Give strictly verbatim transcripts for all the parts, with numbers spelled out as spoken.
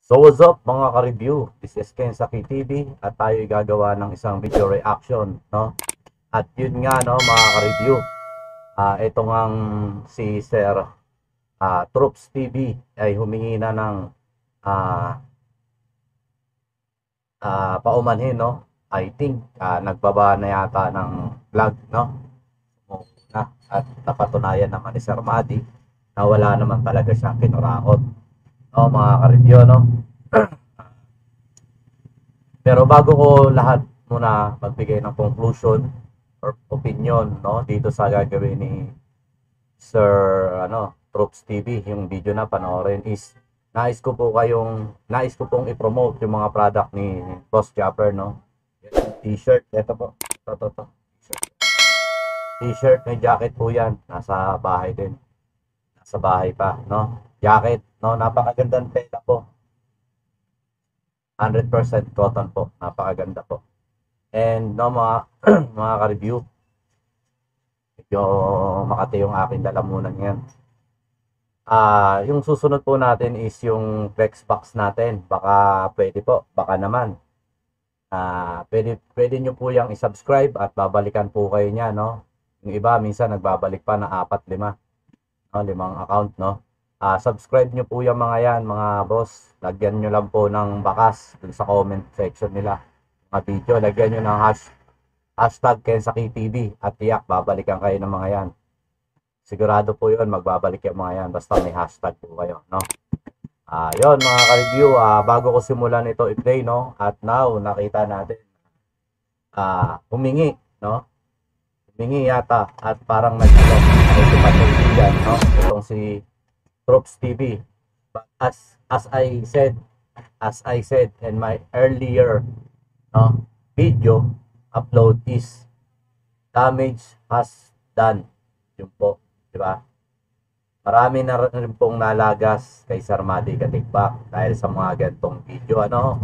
So what's up mga ka-review? This is Ken sa K T V at tayo gagawa ng isang video reaction, no? At yun nga, no, mga ka-review. Ah, ito ngang si Sir ah, Troops T V ay humingi na ng ah, ah, paumanhin, no? I think ah, nagbaba na yata ng vlog, no? Na, at napatunayan naman ni Sir Madi na wala naman talaga siyang kinurakot. No, mga ka-review, no? Pero bago ko lahat muna magbigay ng conclusion or opinion, no, dito sa gagawin ni Sir ano, Troops T V, yung video na panoorin is nais ko po kayong nais ko pong i-promote yung mga product ni Boss Japper, no. Yung t-shirt, ito po. Ito, ito, ito. T-shirt, may jacket po yan. Nasa bahay din. Nasa bahay pa, no. Jacket, no, napakagandang tela po. one hundred percent cotton po. Napakaganda po. And no, mga mga ka-review, medyo makati yung aking lalamunan yan. Ah, uh, yung susunod po natin is yung flex box natin. Baka pwede po, baka naman. Ah, uh, pwede pwede niyo po yang i-subscribe at babalikan po kayo niya, no. Yung iba minsan nagbabalik pa na apat, lima. No, limang account, no. Uh, subscribe nyo po yung mga yan, mga boss. Lagyan nyo lang po ng bakas dun sa comment section nila. Mga video, lagyan nyo ng hash, hashtag Kensaki T V at tiyak, babalikan kayo ng mga yan. Sigurado po yun, magbabalik yung mga yan. Basta may hashtag po kayo, no? Uh, yun, mga ka-review, uh, bago ko simulan ito i-play, no? At now, nakita natin, uh, humingi, no? Humingi yata at parang nag-alok. Ito patultigan, no? Itong si Troops T V. But as as I said, as I said in my earlier no, video upload is damage has done. Yun po, di ba? Marami na rin pong nalagas kay Sir Madi Katigbak dahil sa mga gantong video, ano.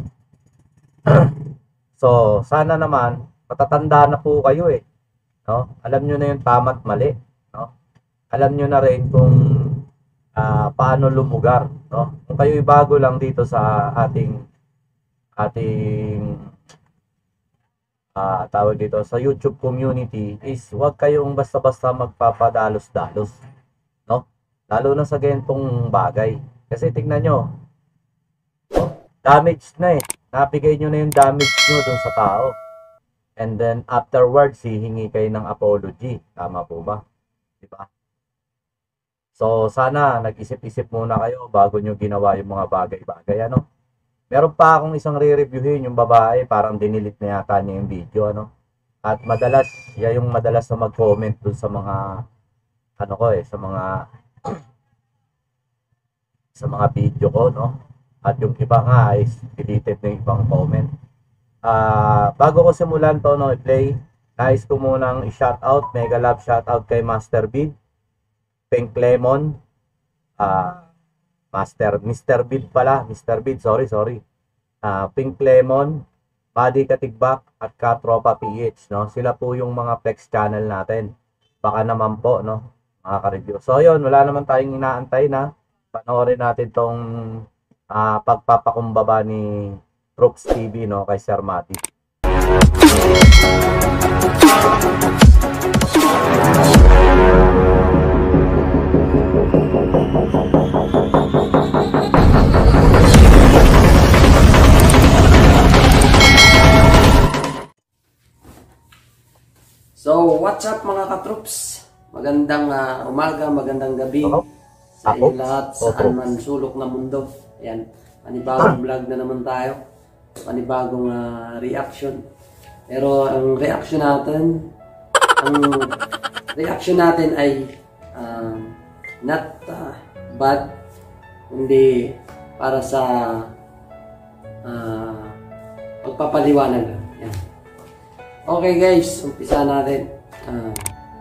So, sana naman matatanda na po kayo eh, no? Alam niyo na yung tama at mali, no? Alam niyo na rin kung Uh, paano lumugar, no? Kung kayo'y bago lang dito sa ating ating uh, tawag dito sa YouTube community is huwag kayong basta-basta magpapadalos-dalos, no? Lalo na sa gantong bagay. Kasi tignan nyo, no? Damage na eh. Napigay nyo na yung damage nyo dun sa tao. And then afterwards, hihingi kayo ng apology. Tama po ba? Diba? So, sana nag-isip-isip muna kayo bago nyo ginawa yung mga bagay-bagay, ano. Meron pa akong isang re-reviewin, yung babae, parang dinilit na yata niya yung video, ano. At madalas, siya yung madalas na mag-comment dun sa mga, ano ko eh, sa mga, sa mga video ko, no. At yung iba nga is deleted na yung ibang comment. Uh, bago ko simulan to, no, i-play, nais ko munang i-shoutout, mega love shoutout kay Master Bid, Pink Lemon, uh, Master, Mister Bid pala, Mister Bid, sorry, sorry. Uh, Pink Lemon, Madi Katigbak, at Katropa P H, no? Sila po yung mga flex channel natin. Baka naman po, no? Mga ka-review. So, yun, wala naman tayong inaantay na. Panoorin natin tong uh, pagpapakumbaba ni Troops T V, no? Kay Sir Madi. So, what's up mga katroops? Magandang uh, umaga, magandang gabi Hello? sa Ako? inyo lahat, saan man sulok na mundo. Ayan, panibagong vlog na naman tayo, panibagong uh, reaction. Pero ang reaction natin, ang reaction natin ay uh, not uh, bad, kundi para sa uh, pagpapaliwanag. Ayan. Okay guys, umpisa natin. Uh,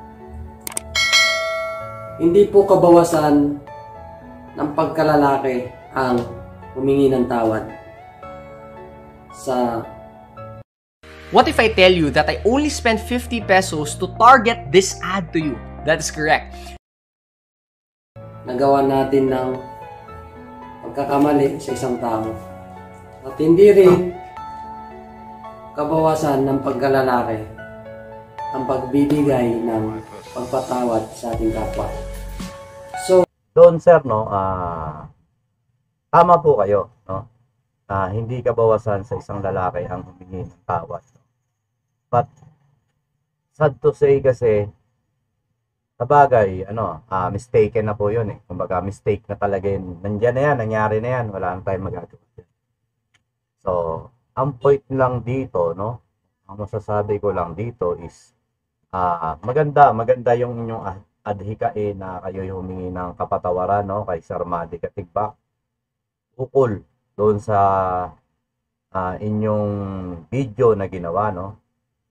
hindi po kabawasan ng pagkalalaki ang humingi ng tawad sa... What if I tell you that I only spent fifty pesos to target this ad to you? That is correct. Nagawa natin ng pagkakamali sa isang tao. At hindi rin kabawasan ng pagkalalaki ang pagbibigay ng pagpatawad sa ating kapwa. So, Doon sir, no, ah, tama po kayo, no? Ah, hindi kabawasan sa isang lalaki ang humingi ng tawad. But, sad to say kasi, sa bagay, ano, ah, mistaken na po yun eh. Kumbaga, mistake na talaga yun. Nandiyan na yan, nangyari na yan, wala na tayong magagawa. So, ang point lang dito, no, ang masasabi ko lang dito is, ah, maganda, maganda yung inyong ah, adhikain na kayo yung humingi ng kapatawaran, no, kay Sir Madi Katigbak. Ukol doon sa ah, inyong video na ginawa, no.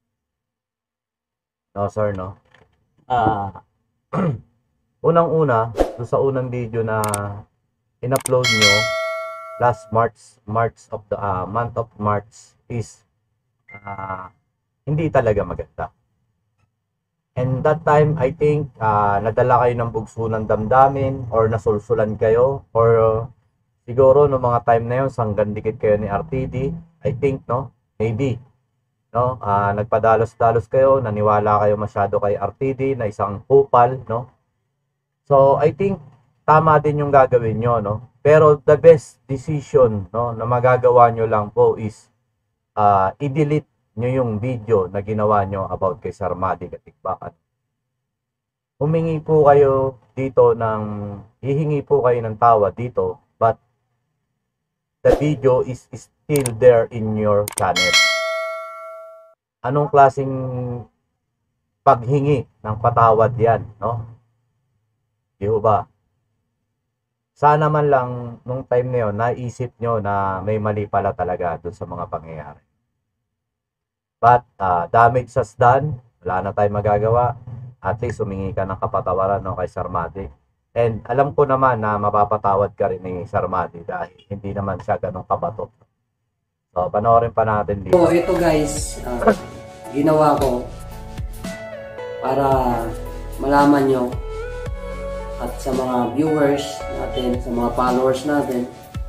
No, sir, no. Ah, unang-una, doon sa unang video na in-upload nyo last March, March of the ah, month of March is ah, hindi talaga maganda. And that time, I think, ah, nadala kayo ng bugso ng damdamin or nasulsulan kayo or uh, siguro no mga time na yun, sanggan dikit kayo ni R T D. I think, no? Maybe. No? Ah, nagpadalos-dalos kayo, naniwala kayo masyado kay R T D na isang kupal, no? So, I think, tama din yung gagawin nyo, no? Pero the best decision, no, na magagawa nyo lang po is ah, i-delete nyo yung video na ginawa nyo about kay Sir Madi Katigbak. Humingi po kayo dito ng, hihingi po kayo ng tawad dito, but the video is still there in your channel. Anong klaseng paghingi ng patawad yan, no? Di ba? Sana man lang nung time na yun, naisip nyo na may mali pala talaga dun sa mga pangyayari. But, uh, damage has done. Wala na tayong magagawa. At least, humingi ka ng kapatawaran, no, kay Sir Madi. And alam ko naman na mapapatawad ka rin ni Sir Madi dahil hindi naman siya ganun kabato. So, panoorin pa natin dito. so ito guys, ah, ginawa ko para malaman nyo at sa mga viewers natin, sa mga followers natin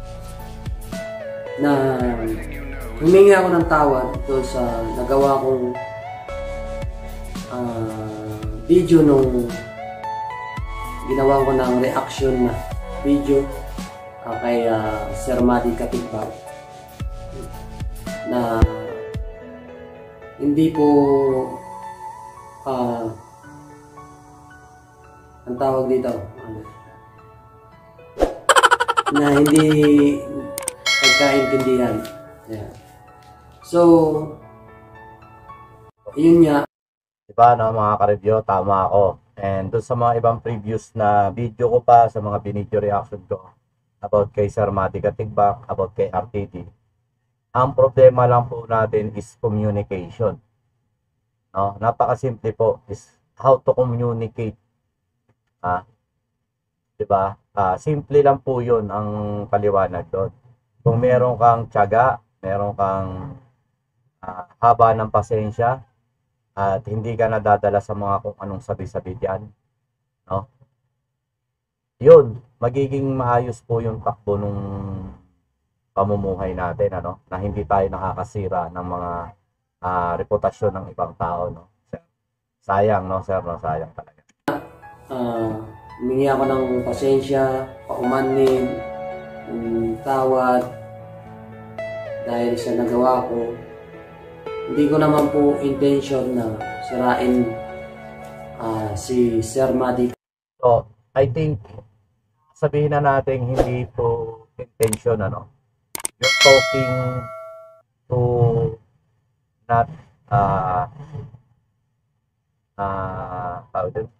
na humingi ako ng tawad doon sa nagawa kong ah, video nung ginawa ko ng reaction na video ah, kay ah, Sir Madi Katigbak na hindi po ah ang tawag dito ano, na hindi pagkaintindihan. Yeah. So, yun nga. Diba, no, mga ka-review, tama ako. And doon sa mga ibang previous na video ko pa, sa mga binidyo reaction ko about kay Sir Madi Katigbak, about kay R T D, ang problema lang po natin is communication. No? Napakasimple po is how to communicate. Ah, 'di ba? Ah, simple lang po 'yun ang paliwanag doon. Kung meron kang tiyaga, meron kang ah, haba ng pasensya at hindi ka nadadala sa mga kung anong sabi-sabi diyan, no? 'Yun, magiging maayos po yung takbo nung pamumuhay natin, ano, na hindi tayo nakakasira ng mga ah, reputasyon ng ibang tao, no? Sayang, no, sir, no, sayang talaga. Uh, humingi ako ng pasensya, paumanhin, ng tawad dahil sa nagawa ko. Hindi ko naman po intention na sirain uh, si Sir Madi. So, I think sabihin na natin hindi po intention, ano, you're talking to not uh, uh, tawag din.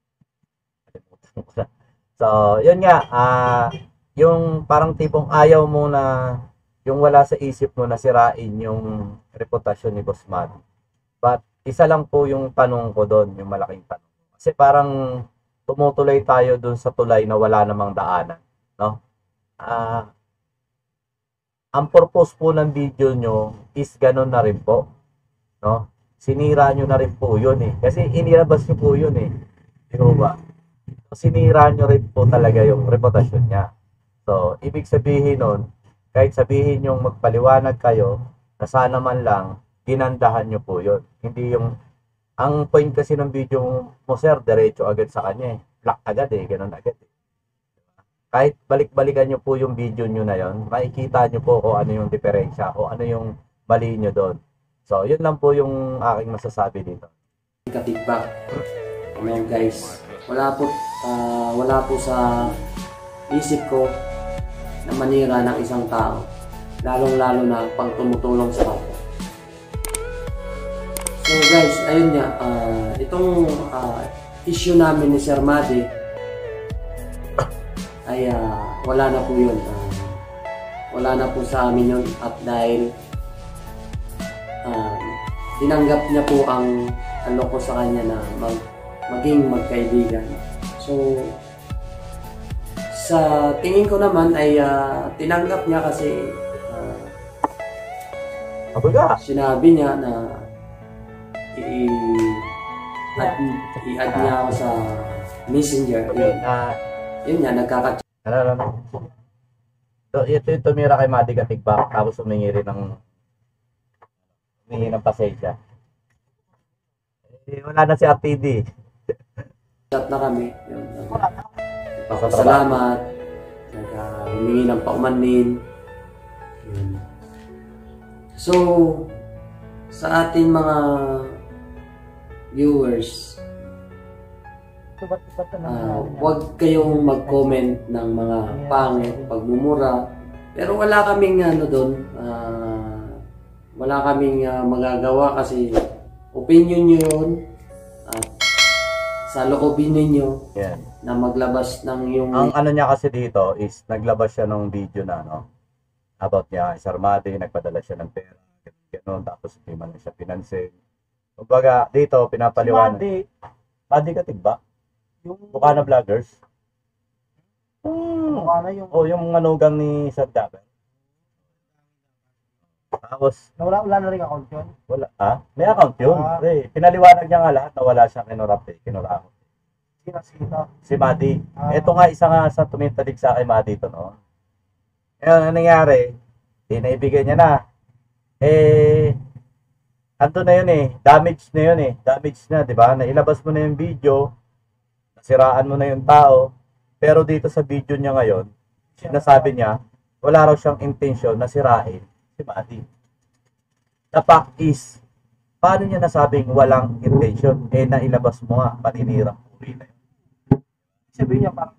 So, yun nga, ah, yung parang tipong ayaw mo na, yung wala sa isip mo na sirain yung reputasyon ni Boss Madi. But, isa lang po yung tanong ko doon, yung malaking tanong. Kasi parang tumutuloy tayo doon sa tulay na wala namang daanan, no? Ah, ang purpose po ng video nyo is ganun na rin po, no? Sinira nyo na rin po yun eh. Kasi inilabas nyo po yun eh. Di ba? Sinira nyo rin po talaga yung reputasyon niya. So, ibig sabihin nun, kahit sabihin yung magpaliwanag kayo, na sana man lang, ginandahan nyo po yun. Hindi yung, ang point kasi ng video mo, sir, diretso agad sa kanya eh. Black agad eh, ganun agad eh. Kahit balik-balikan nyo po yung video nyo na yon, makikita nyo po kung ano yung diferensya, o ano yung mali nyo doon. So, yun lang po yung aking masasabi dito. Ka-feedback. Ano guys, wala po, ah, wala po sa isip ko na manira ng isang tao. Lalong-lalo na pag tumutulong sa kapwa. So guys, ayun nga, ah, itong ah, issue namin ni Sir Madi ay ah, wala na po yun. Ah, wala na po sa amin yun at dahil ah, tinanggap niya po ang ano ko sa kanya na mag, maging magkaibigan. So, sa tingin ko naman ay ah, tinanggap niya kasi ah, Abaga! sinabi niya na i- i-add i-add niya ako sa messenger. Yun, Na, yun nga, nagkaka ano, ano, ano. So, ito yung tumira kay Madi Katigbak, tapos humingi rin ng humingi ng pasensya. Eh, wala na si R T D. chat na kami. Yun, Sa trabaho. salamat. Nagka humingi ng paumanhin. Yun. So, sa ating mga viewers, ah, huwag kayong mag-comment ng mga pangit, pagmumura. Pero wala kaming ano doon, ah, wala kaming ah, magagawa kasi opinion nyo yun at sa loobin ninyo Yan. na maglabas ng yung Ang ano niya kasi dito is naglabas siya ng video na ano about niya, Sir Madi, nagpadala siya ng pera, gano'n, tapos hindi man siya pinansin. Kumbaga, dito, pinapaliwanag. Madi, Madi Katigbak? Yung mukha na vloggers? Hmm. Mukha na yung... O, yung manugang ni Sir Daber. Tapos, Wala, wala na rin account yun. wala, ah? May account yun. Ah. Pre, pinaliwanag niya nga lahat na wala siyang kinurap eh, kinurap. Sina-sina. Si Madi. Ah. Ito nga, isa nga sa tumintadig sa kay Madi ito, no? Ngayon, ano nangyari? Eh, naibigay niya na. Eh, ano na yun eh, damage na yun eh, damage na, di ba? Nailabas mo na yung video, nasiraan mo na yung tao, pero dito sa video niya ngayon, sinasabi niya, wala raw siyang intention na sirain si Madi. The fact is, paano niya nasabing walang intention? Eh, nailabas mo nga, paninirang uri na yun. Sabihin niya parang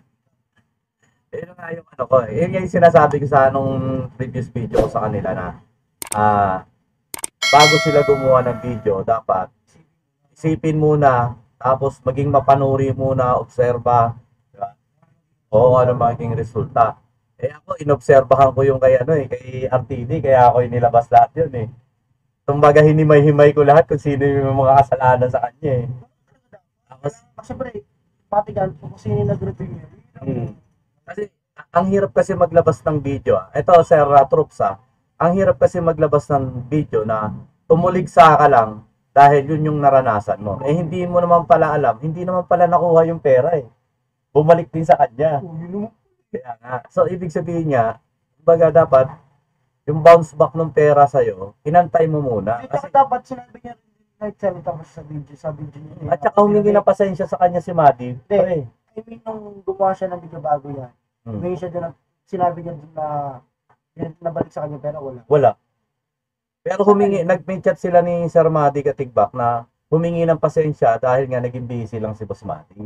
Yun nga yung ano ko, eh. Yun yung sinasabi ko sa anong previous video ko sa kanila na ah, bago sila gumawa ng video, dapat isipin muna, tapos maging mapanuri muna, obserba, diba? O ano magiging resulta. Eh ako, inobserbahan ko yung kay ano eh, kay R T D, kaya ako inilabas lahat yun eh. Kumbaga hinimay-himay ko lahat kung sino yung mga kasalanan sa kanya eh. Tapos, kasi pre, patigan kung sino yung nag-review niya. Hmm. Kasi ang hirap kasi maglabas ng video. ah. Ito Sir uh, Troops ah. Ang hirap kasi maglabas ng video na tumuligsa ka lang dahil yun yung naranasan mo. Eh hindi mo naman pala alam, hindi naman pala nakuha yung pera eh. Bumalik din sa kanya. Oh, yun yung- Kaya nga. So ibig sabihin niya, baga dapat yung bounce back ng pera sa'yo, inantay mo muna. Hindi Kasi, dapat sinabi niya rin nagsalita mo sa video, sa video niya. at saka humingi ng pasensya sa kanya si Madi. Pre. I mean, nung gumawa siya ng video bago yan, Hmm. humingi siya din ng, sinabi niya din na nabalik sa kanya pero wala. Wala. Pero humingi, nag-may chat sila ni Sir Madi Katigbak na humingi ng pasensya dahil nga naging busy lang si Boss Madi.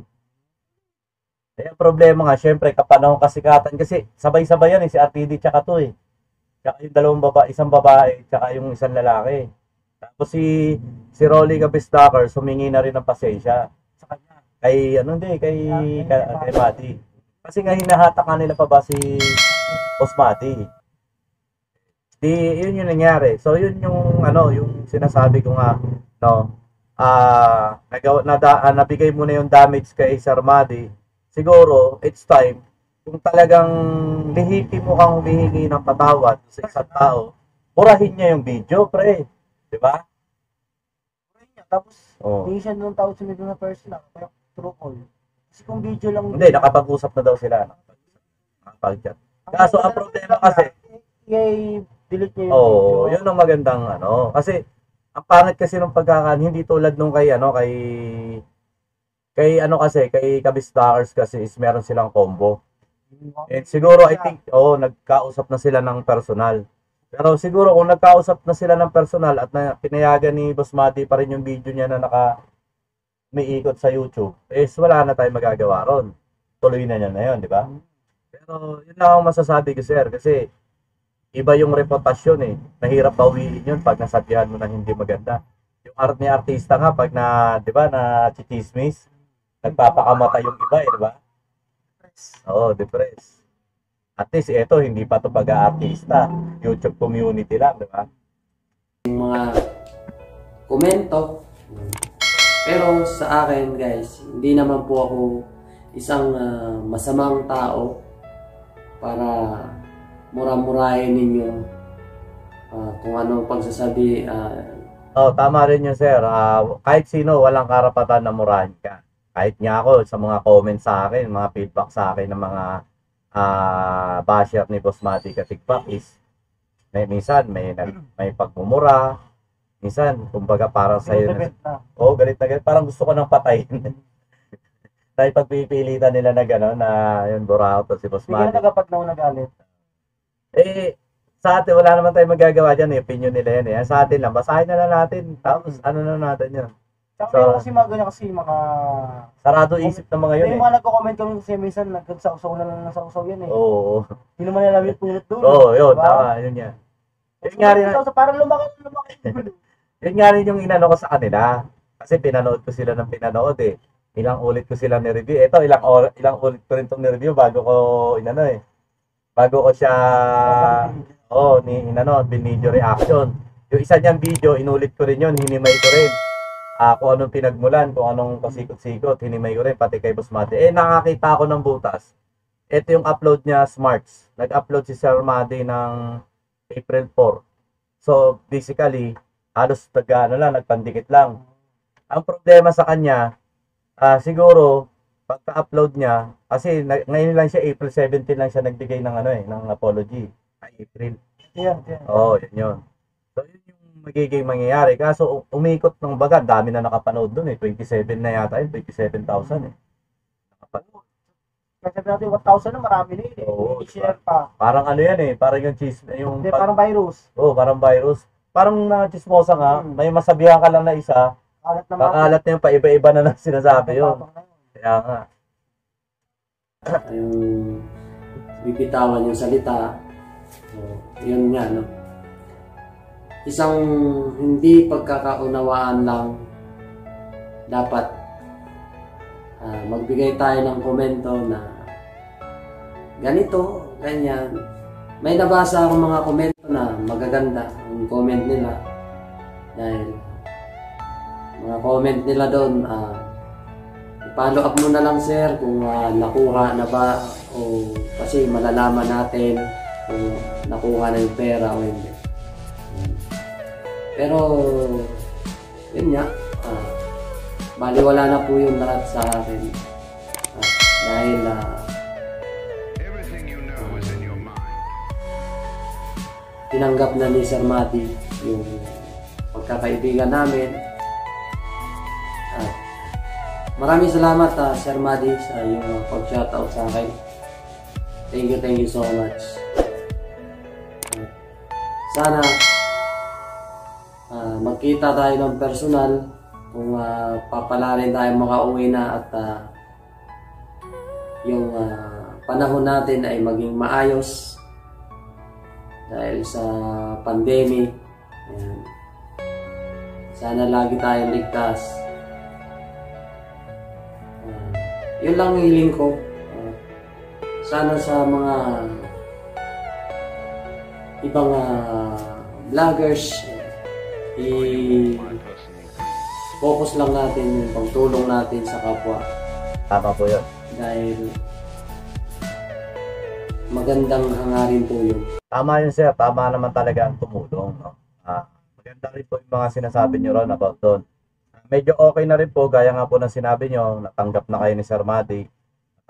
Eh, ang problema nga, syempre, kapanahon kasikatan kasi sabay-sabay yan eh, si R T D tsaka to eh. Tsaka yung dalawang baba, isang babae, tsaka yung isang lalaki. Tapos si si Rolly Kabistakers, humingi na rin ng pasensya Sa kanya. kay, ano hindi, kay, kay, kay Madi. Kasi nga hinahatak ka nila pa ba si Boss Madi. Di, yun yung nangyari. So, yun yung, ano, yung sinasabi ko nga, no, ah, nagawa, nada, ah, nabigay mo na yung damage kay Sir Madi. Siguro, it's time, kung talagang lihiti mo kang humihingi ng patawad sa isang tao, murahin niya yung video, pre. Di ba? Tapos, Oh. hindi siya nung tawag sa video na personal, kaya true call. Kasi kung video lang, Hindi, nakapag-usap na daw sila. Nakapag-chat. Kaso ang problema kasi, i-delete niyo yung oh, video. yun ang magandang ano. Kasi, ang pangit kasi nung pagkakan, hindi tulad nung kay ano, kay, kay ano kasi, kay Kabistakers kasi is meron silang combo. And siguro, I think, oh, nagkausap na sila ng personal. Pero siguro kung nagkausap na sila ng personal at na, pinayagan ni Boss Mati pa rin yung video niya na naka umiikot sa YouTube, is wala na tayong magagawa ron. Tuloy na niya na yun, di ba? Pero yun lang ang masasabi ko, sir, kasi iba yung reputasyon eh. Mahirap bawiin yun pag nasabihan mo na hindi maganda. Yung art ni artista nga, pag na, di ba, na chichismis, nagpapakamatay yung iba eh, di ba? Oo, depressed. At least ito, hindi pa to pag-aartista. YouTube community lang, di ba? mga komento. Pero sa akin guys, hindi naman po ako isang uh, masamang tao para mura-murahin ninyo uh, kung ano pagsasabi. Uh, Oh, tama rin yun, sir. Ah, kahit sino, walang karapatan na murahin ka. Kahit nga ako, sa mga comments sa akin, mga feedback sa akin ng mga ah basher ni Boss Mati Katikpak is may minsan may nag- may pagmumura, minsan kumbaga parang sa iyo Debate na. oh, galit na galit, parang gusto ko nang patayin. Dahil pagpipilitan nila na gano'n na yun, buraot to si Boss Hindi ka Mati. nagapag na nagalit. Eh, sa atin, wala naman tayong magagawa dyan, eh. Opinion nila yan, eh. Sa atin lang, basahin na lang natin. Tapos, ano na natin yun. Tsaka So, meron kasi mga ganyan kasi mga... Sarado isip ng mga yun, May eh. mga nagko-comment kami kasi minsan nagkasausaw na lang ng sausaw yan eh. Oo. Hindi naman nila yung punot doon. Oo, yun, Diba? tama, yun yan. Yun nga rin, Sausaw, parang lumaki, lumaki. yun nga rin yung inano ko sa kanila. Kasi pinanood ko sila ng pinanood, eh. Ilang ulit ko sila ni-review. Ito, ilang, or, ilang ulit ko rin itong ni-review bago ko, inano eh. Bago ko siya, oh, ni, inano, binidyo reaction. Yung isa niyang video, inulit ko rin yun, hinimay ko rin. Ah, kung anong pinagmulan, kung anong pasikot-sikot, hinimay ko rin, pati kay Boss Mati. Eh, nakakita ako ng butas. Ito yung upload niya, Smarts. Nag-upload si Sir Mati ng April fourth. So, basically, halos nag, ano lang, nagpandikit lang. Ang problema sa kanya, ah, siguro, pagka-upload niya, kasi na, ngayon lang siya, April seventeenth lang siya nagbigay ng ano eh, ng apology. Ay, April. Yan, yan. Oo, oh, yun yun. So, yun yung magiging mangyayari. Kaso, umikot ng baga, dami na nakapanood dun eh. twenty-seven na yata yun, twenty-seven thousand eh. Nakapanood. Kasi natin one thousand na marami na yun eh. Oo, I-share pa. Parang ano yan eh, parang yung cheese, yung... Hindi, parang virus. Oo, oh, parang virus. Parang na chismosa nga, Hmm. may masabihan ka lang na isa, Kalat na mga. kakalat na yung paiba-iba na lang sinasabi yun. Kaya nga. yung bibitawan yung salita. So, yun nga, no? Isang hindi pagkakaunawaan lang dapat ah, magbigay tayo ng komento na ganito, ganyan. May nabasa akong mga komento na magaganda ang comment nila dahil mga comment nila doon ah, follow up mo na lang sir kung uh, nakuha na ba o kasi malalaman natin kung nakuha na yung pera o hindi. Pero yun nga, uh, baliwala na po yung lahat sa akin. Uh, dahil uh, tinanggap na ni Sir Mati yung pagkakaibigan namin. At maraming salamat uh, Sir Mati sa iyong uh, pag-shoutout sa akin. Thank you, thank you so much. Uh, sana uh, magkita tayo ng personal kung uh, papala rin tayo makauwi na at uh, yung uh, panahon natin ay maging maayos dahil sa pandemic. Ayan. Sana lagi tayong ligtas. Uh, yun lang ang hiling ko. Uh, sana sa mga ibang uh, vloggers, i-focus lang natin yung pagtulong natin sa kapwa. Tama po yun. Dahil magandang hangarin po yun. Tama yun sir, tama naman talaga ang tumulong. No? Ah, maganda rin po yung mga sinasabi nyo ron about doon. Medyo okay na rin po, gaya nga po ng sinabi nyo, natanggap na kayo ni Sir Mati,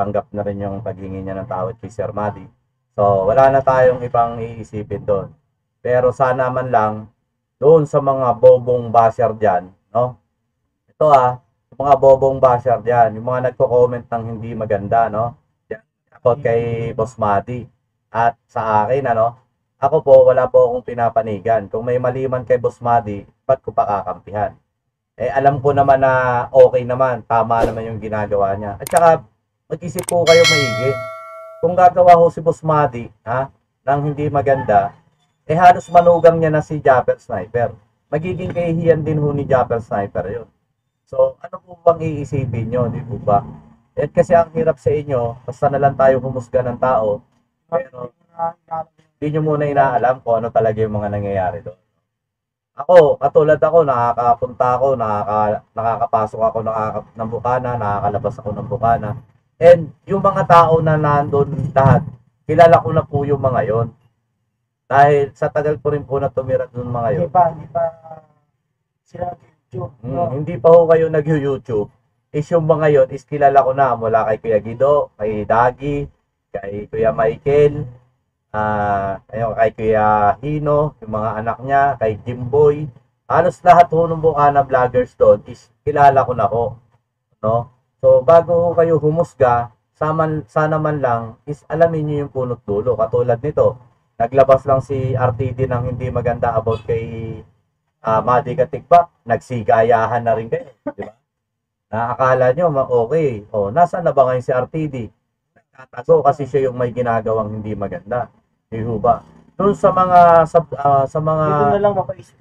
tanggap na rin yung paghingi niya ng tawad kay Sir Madi. So, wala na tayong ibang iisipin doon. Pero sana man lang, doon sa mga bobong basher dyan, no? Ito ah, yung mga bobong basher dyan, yung mga nagko-comment ng hindi maganda, no? Yan, ako kay Boss Madi. At sa akin, ano, ako po, wala po akong pinapanigan. Kung may mali man kay Boss Madi, ba't ko pa kakampihan? Eh, alam ko naman na okay naman, tama naman yung ginagawa niya. At saka, mag-isip po kayo maigi. Kung gagawa ko si Boss Madi, ha, ng hindi maganda, eh halos manugang niya na si Japper Sniper. Magiging kahihiyan din ho ni Japper Sniper yun. So, ano po bang iisipin nyo, di po ba? Eh, kasi ang hirap sa inyo, basta na lang tayo humusga ng tao, pero hindi nyo muna inaalam kung ano talaga yung mga nangyayari doon. Ako, katulad ako, nakakapunta ako, nakaka, nakakapasok ako nakaka, ng bukana, nakakalabas ako ng bukana. And yung mga tao na nandun lahat, kilala ko na po yung mga yon. Dahil sa tagal ko rin po na tumira doon mga Hindi yon. pa, hindi pa sila YouTube. Hmm, No? hindi pa ho kayo nag-YouTube. Is yung mga yon is kilala ko na mula kay Kuya Guido, kay Dagi, kay Kuya Michael, ah ayun, kay Kuya Hino, yung mga anak niya, kay Jimboy. Halos lahat ho ng Bukana vloggers doon is kilala ko na ho. No? So, bago ho kayo humusga, saman, sana man lang is alamin niyo yung punot dulo. Katulad nito, naglabas lang si R T D ng hindi maganda about kay uh, Madi Katikpak, nagsigayahan na rin kayo, di ba? Nakakala nyo, ma- okay. O, nasaan na ba ngayon si R T D? Nagtatago kasi siya yung may ginagawang hindi maganda. Di ho ba? Doon sa mga, sa, ah, sa mga, Dito na lang mapaisip.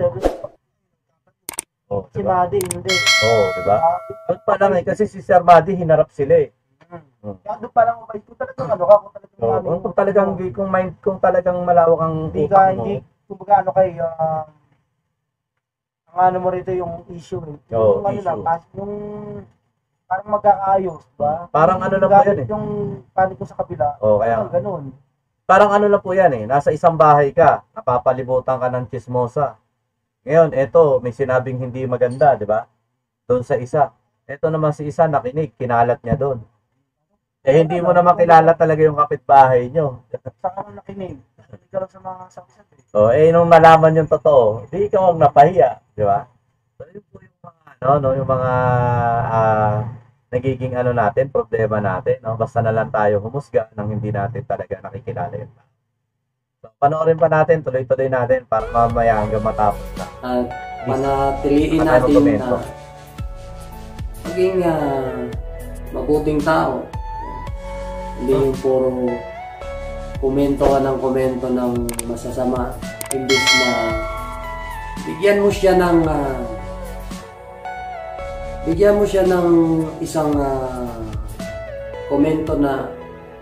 oh, Si di ba? Madi, hindi. Oh, di ba? Ah, Doon pa lang eh, kasi si Sir Madi hinarap sila eh. Hmm. Kaya doon pa lang mapaisip. Kung talagang ano ka, kung talagang So, ano, kung talagang, kung mind, kung talagang malawak ang hindi utak ka, mo, hindi, kumbaga ano kayo, um, ang ano mo rito yung issue eh. Oo, Yung ano issue. lang, pas, yung parang magkakaayos, ba? Parang Yung ano lang po gamit yan eh. Yung panik ko sa kabila. Oh, kaya Parang ganun. parang ano lang po yan eh, nasa isang bahay ka, napapalibutan ka ng chismosa. Ngayon, eto, may sinabing hindi maganda, di ba? Doon sa isa. Eto naman si isa, nakinig, kinalat niya doon. Eh, hindi mo naman kilala talaga yung kapitbahay nyo. Saan ka nakinig? Nakinig ka lang sa mga sakit eh. So, eh, nung nalaman yung totoo, di ikaw ang napahiya, di ba? So, yun po yung mga, ano, no, yung mga, ah, nagiging ano natin, problema natin, no? Basta na lang tayo humusga nang hindi natin talaga nakikilala yun. So, panoorin pa natin, tuloy-tuloy natin para mamaya hanggang matapos na. At panatiliin Ano natin komento? na maging ah, mabuting tao. Hindi yung puro komento ka ng komento ng masasama. Imbis na bigyan mo siya ng ah, bigyan mo siya ng isang ah, komento na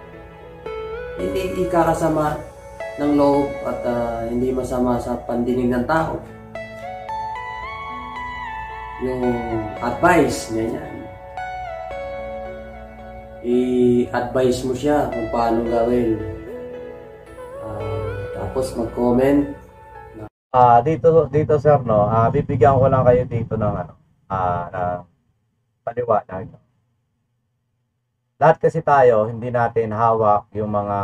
hindi ikakasama ng loob at ah, hindi masama sa pandinig ng tao. Yung advice, ganyan. I-advise mo siya kung paano gawin. Ah, tapos mag-comment. Ah, dito dito sir no, ah bibigyan ko lang kayo dito ng ano, ah ng paliwanag. Lahat kasi tayo hindi natin hawak yung mga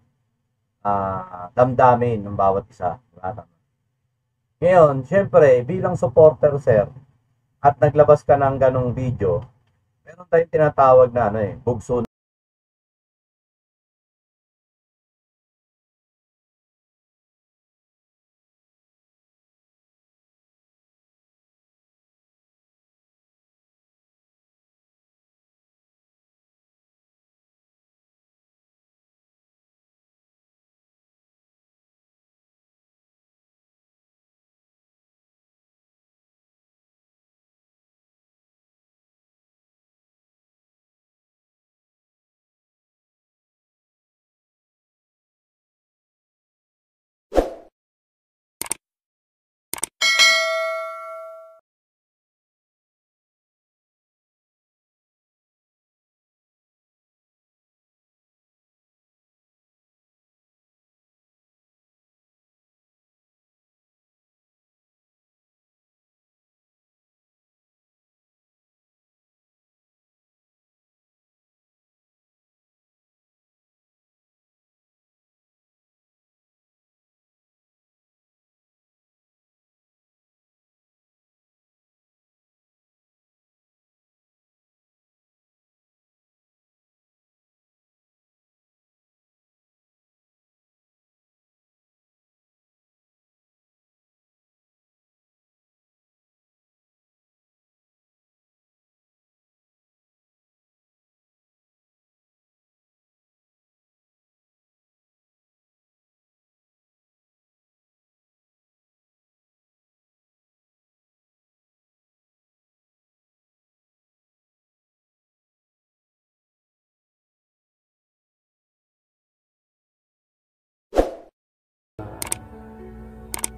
ah damdamin ng bawat isa. Diba? Ngayon, syempre, bilang supporter sir, at naglabas ka ng ganong video, meron tayong tinatawag na ano eh, bugso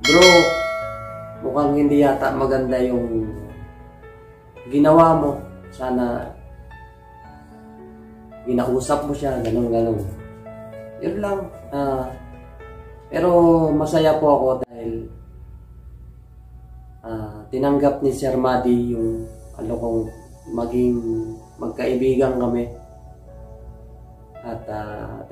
bro, mukhang hindi yata maganda yung ginawa mo. Sana ginausap mo siya, ganun ganun. Yun lang. Uh, pero masaya po ako dahil uh, tinanggap ni Sir Madi yung ano kong maging magkaibigan kami. At uh,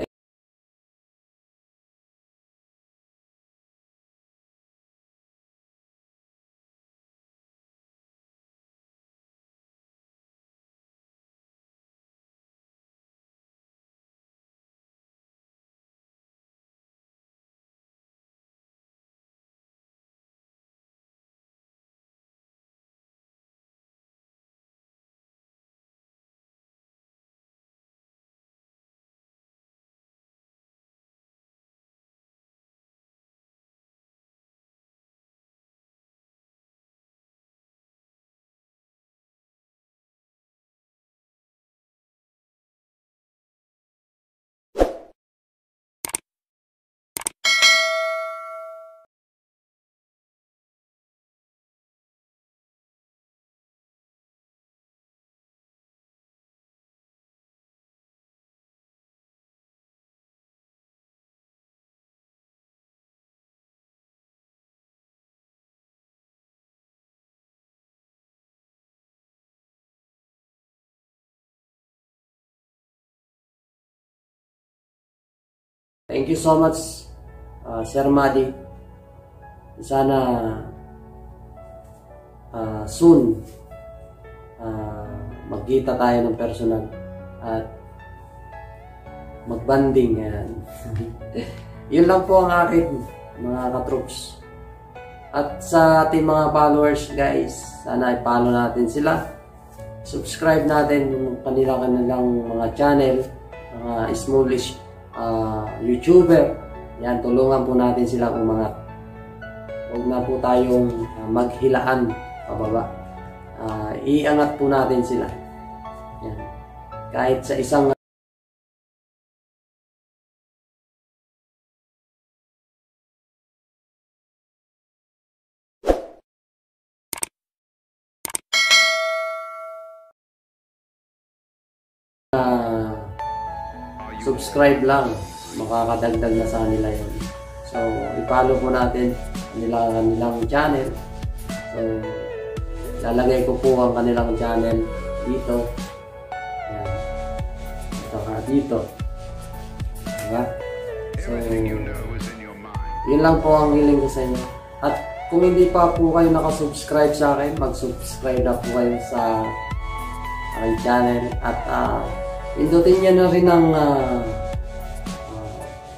thank you so much, uh, Sir Madi. Sana uh, soon uh, magkita tayo ng personal at magbanding. Yan. Yun lang po ang akin, mga katroops. At sa ating mga followers, guys, sana i-follow natin sila. Subscribe natin yung kanila-kanilang mga channel, mga smallish Uh, YouTuber. Yan, tulungan po natin silang umangat. Huwag na po tayong uh, maghilaan pababa. Uh, iangat po natin sila. Yan. Kahit sa isang uh, subscribe lang, makakadagdag na sa kanila yun. So, i-follow po natin kanila, kanilang channel. So, lalagay ko po ang kanilang channel dito. Ayan. Ito ka dito. Diba? So, yun lang po ang hiling ko sa inyo. At kung hindi pa po kayo nakasubscribe sa akin, mag-subscribe na po kayo sa aking channel. At, uh, pindutin nyo na rin ang uh, uh,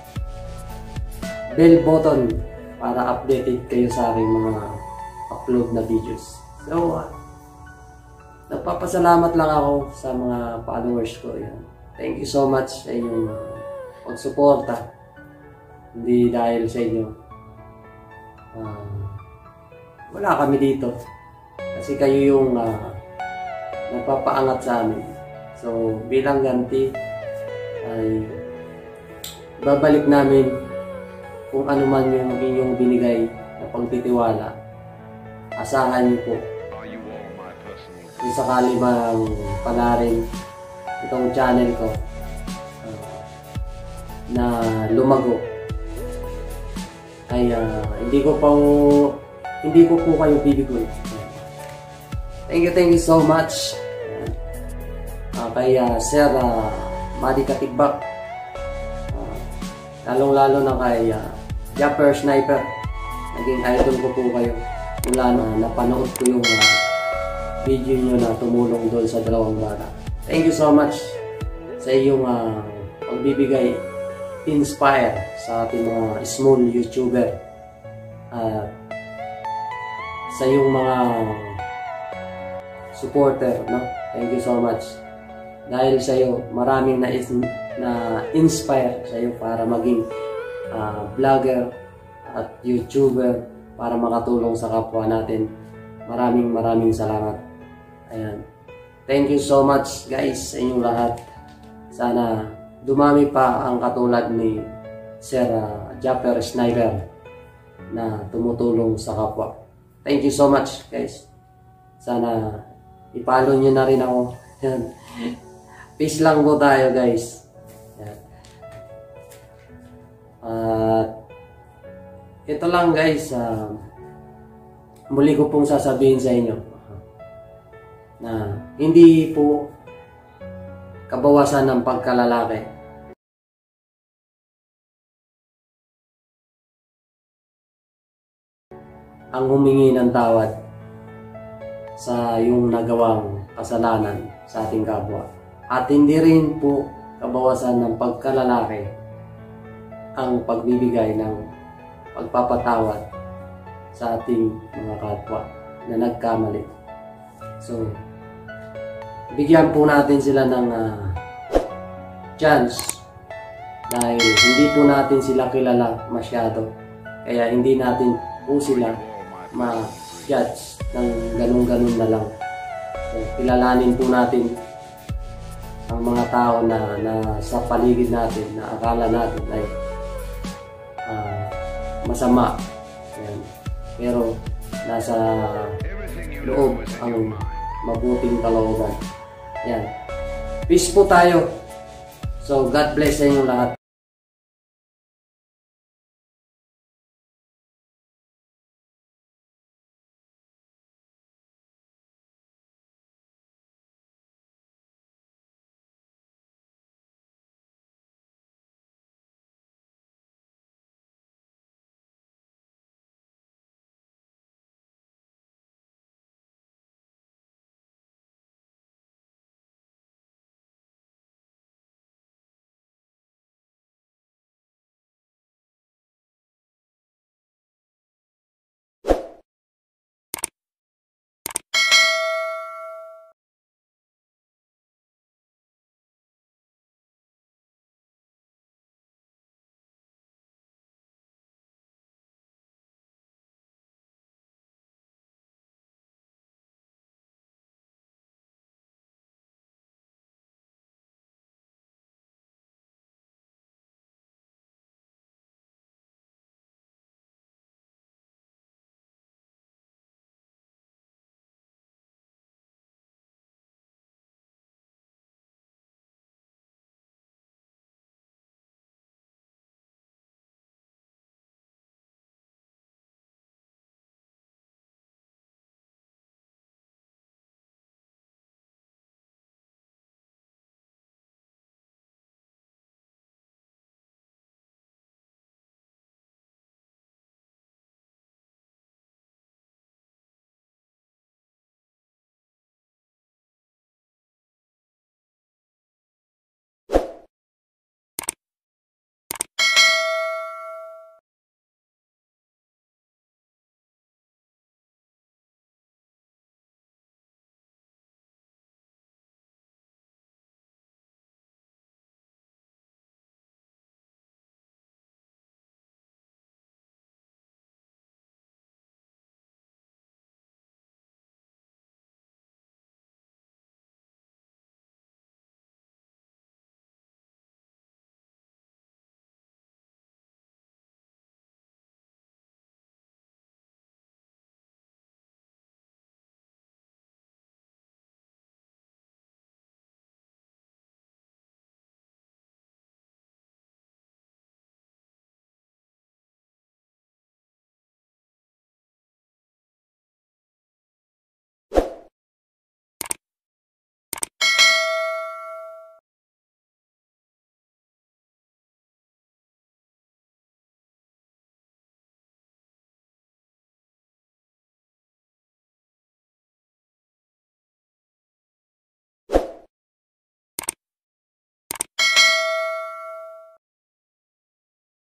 bell button para updated kayo sa aking mga upload na videos. So, uh, nagpapasalamat lang ako sa mga followers ko. Yan. Thank you so much sa inyong uh, pagsuporta. Hindi dahil sa inyo. Uh, wala kami dito. Kasi kayo yung uh, nagpapaangat sa amin. So, bilang ganti ay babalik namin kung ano man yung inyong binigay na pagtitiwala. Asahan niyo po. Kung sakali mang palarin itong channel ko uh, na lumago, ay uh, hindi ko pa hindi ko po kayo bibigoy. Thank you, thank you so much. Uh, kay uh, Sir uh, Madi Katigbak, uh, lalong-lalo na kay uh, Japper Sniper. Naging idol ko po kayo mula na napanood ko yung uh, video nyo na tumulong doon sa dalawang bata. Thank you so much sa iyong uh, pagbibigay inspire sa ating mga small YouTuber at uh, sa iyong mga supporter, no? Thank you so much. Dahil sa iyo, maraming na, na inspire sa iyo para maging uh, vlogger at YouTuber para makatulong sa kapwa natin. Maraming maraming salamat. Ayan. Thank you so much, guys, sa inyong lahat. Sana dumami pa ang katulad ni Sir uh, Japper Sniper. na tumutulong sa kapwa. Thank you so much, guys. Sana i-follow nyo na rin ako. Yan. Peace lang po tayo, guys. Yan. At ito lang, guys. Uh, muli ko pong sasabihin sa inyo na hindi po kabawasan ng pagkalalaki ang humingi ng tawad sa yung nagawang kasalanan sa ating kapwa. At hindi rin po kabawasan ng pagkalalaki ang pagbibigay ng pagpapatawad sa ating mga kapwa na nagkamali. So, bigyan po natin sila ng uh, chance dahil hindi po natin sila kilala masyado. Kaya hindi natin po sila ma-judge ng ganun-ganun na lang. So, kilalanin po natin ang mga tao na, na sa paligid natin na akala natin ay uh, masama. Ayan. Pero nasa loob ang mabuting kalooban. Yan. Peace po tayo. So, God bless sa inyong lahat.